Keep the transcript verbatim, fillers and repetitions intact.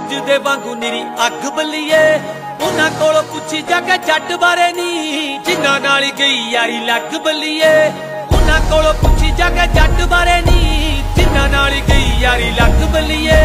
सूरज दे वांगू निरी अग बलीए उन्हां कोलों पुछी जाके जट बारे नी जिन्हां नाल गई यारी लग बलीए उन्हां कोलों पुछी जाके जट बारे नी जिन्हां नाल गई यारी लग बलीए